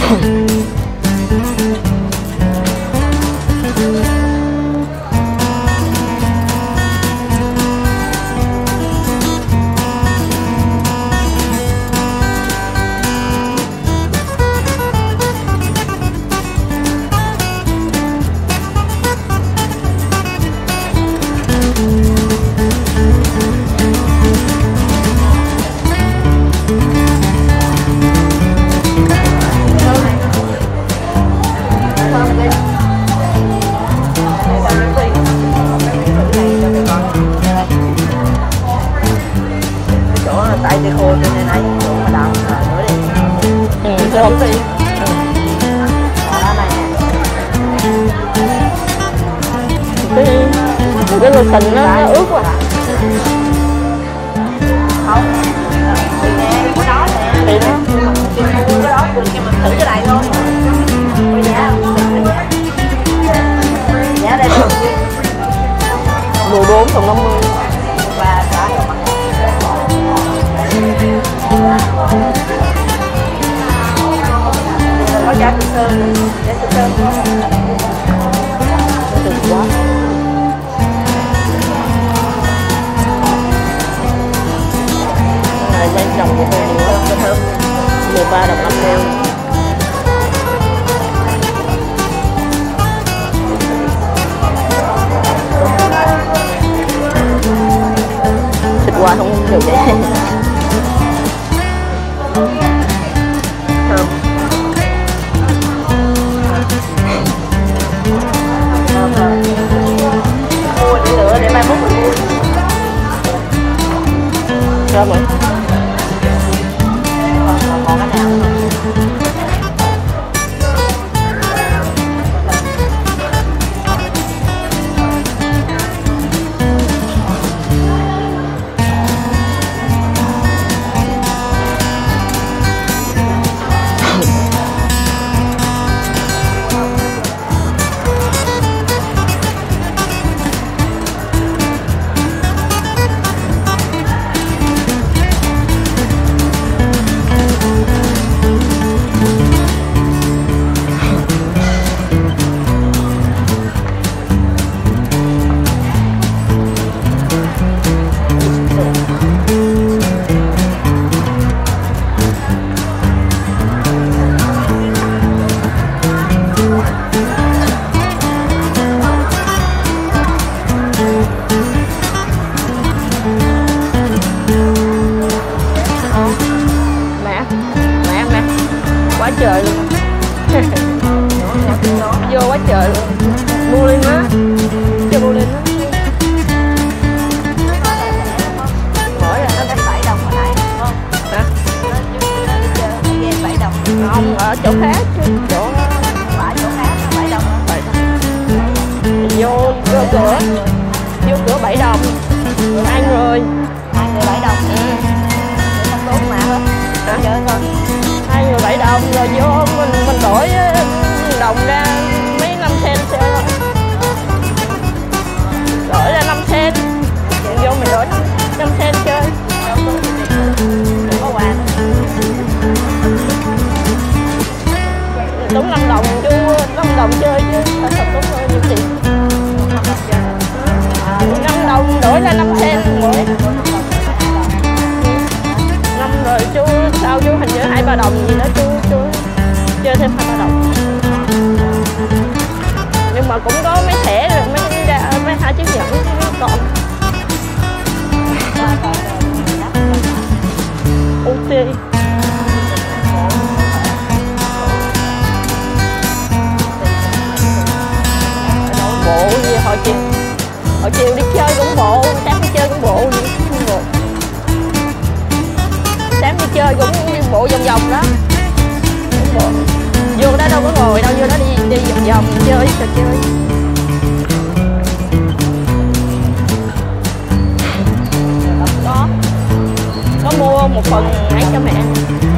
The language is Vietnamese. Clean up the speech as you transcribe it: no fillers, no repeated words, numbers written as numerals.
Tại cây khô cho nên ấy chỗ mà đào nữa đi. Không đi. Cái lô sình nó ướt quá. Không. Thì nghe của đó nè. Thì đó. Cái đó cho mình thử cái này luôn. Có giá không? Giá đây được 14 còn 50. Và cả có giá sữa sơn, giá sữa sơn có Được quá. Này lên trồng vậy thôi nhiều hơn thơm. 13 đồng 50. Thịt qua không được vậy. Thơm. mua để lựa để mai mốt mình mua. Sao vậy? Còn cái nào không? Quá trời luôn. Vô quá trời luôn. Mua lên á. Cho mua lên á. Mỗi là nó phải 7 đồng hồi nãy đúng không? Hả? Nó game 7 đồng. Không, ở chỗ khác chứ. Chỗ Phải chỗ khác 7 đồng hả? 7 đồng. Vô cửa. Vô cửa 7 đồng. 2 người. 2 người 7 đồng. Để tao tốt mà hết. Chơi thôi. 2 người 7 đồng rồi vô mình đổi đồng ra mấy 5 sen chơi thôi. Đổi ra 5 sen. Vô mình đổi 5 sen chơi. Đừng có quà. Đúng 5 đồng chứ 5 đồng chơi chứ. Phải thật đúng rồi nhiều tiền. 5 đồng đổi ra 5 sen mỗi. 5 rồi chú sao chú hình như 2-3 đồng gì đó chú chơi thêm 2-3 đồng. Nhưng mà cũng có mấy thẻ rồi mấy 2 chiếc nhẫn còn. OT. Bộ gì hồi chiều đi chơi cũng bộ, sáng đi chơi cũng bộ gì cũng bộ. Sáng đi chơi cũng đi bộ vòng vòng đó. Bộ. Vô đó đâu có ngồi đâu, vô đó đi vòng vòng chơi trò chơi. Có mua một phần nãy cho mẹ.